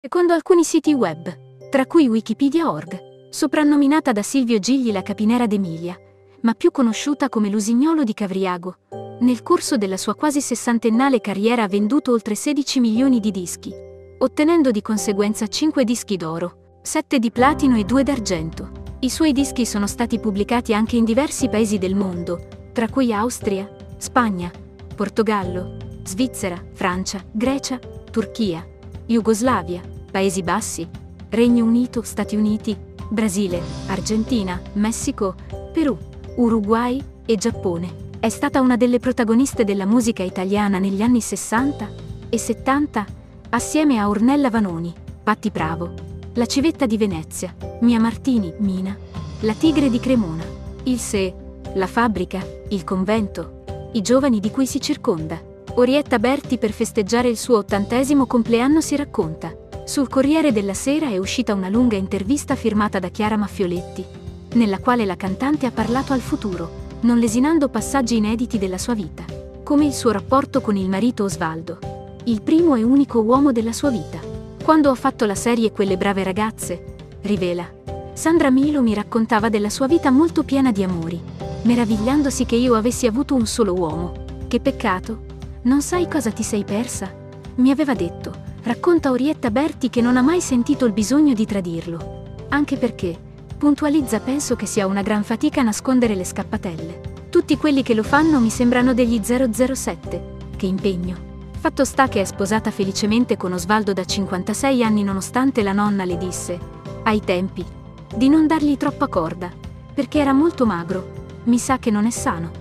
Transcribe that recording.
Secondo alcuni siti web, tra cui Wikipedia.org, soprannominata da Silvio Gigli la capinera d'Emilia, ma più conosciuta come l'usignolo di Cavriago, nel corso della sua quasi sessantennale carriera ha venduto oltre 16 milioni di dischi, ottenendo di conseguenza 5 dischi d'oro, 7 di platino e 2 d'argento. I suoi dischi sono stati pubblicati anche in diversi paesi del mondo, tra cui Austria, Spagna, Portogallo, Svizzera, Francia, Grecia, Turchia, Jugoslavia, Paesi Bassi, Regno Unito, Stati Uniti, Brasile, Argentina, Messico, Perù, Uruguay e Giappone. È stata una delle protagoniste della musica italiana negli anni 60 e 70, assieme a Ornella Vanoni, Patti Bravo, La Civetta di Venezia, Mia Martini, Mina, La Tigre di Cremona, Il Se, La Fabbrica, Il Convento, I giovani di cui si circonda. Orietta Berti per festeggiare il suo 80° compleanno si racconta. Sul Corriere della Sera è uscita una lunga intervista firmata da Chiara Maffioletti, nella quale la cantante ha parlato al futuro, non lesinando passaggi inediti della sua vita, come il suo rapporto con il marito Osvaldo, il primo e unico uomo della sua vita. Quando ho fatto la serie Quelle brave ragazze, rivela, Sandra Milo mi raccontava della sua vita molto piena di amori, meravigliandosi che io avessi avuto un solo uomo. Che peccato, non sai cosa ti sei persa? Mi aveva detto, racconta Orietta Berti, che non ha mai sentito il bisogno di tradirlo. Anche perché, puntualizza, penso che sia una gran fatica nascondere le scappatelle. Tutti quelli che lo fanno mi sembrano degli 007. Che impegno. Fatto sta che è sposata felicemente con Osvaldo da 56 anni, nonostante la nonna le disse, ai tempi, di non dargli troppa corda, perché era molto magro. Mi sa che non è sano.